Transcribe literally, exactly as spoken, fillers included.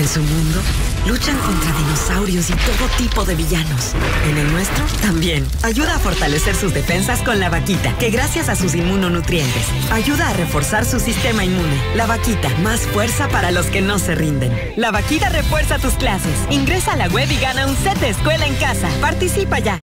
En su mundo, luchan contra dinosaurios y todo tipo de villanos. En el nuestro, también. Ayuda a fortalecer sus defensas con la vaquita, que gracias a sus inmunonutrientes, ayuda a reforzar su sistema inmune. La vaquita, más fuerza para los que no se rinden. La vaquita refuerza tus clases. Ingresa a la web y gana un set de escuela en casa. Participa ya.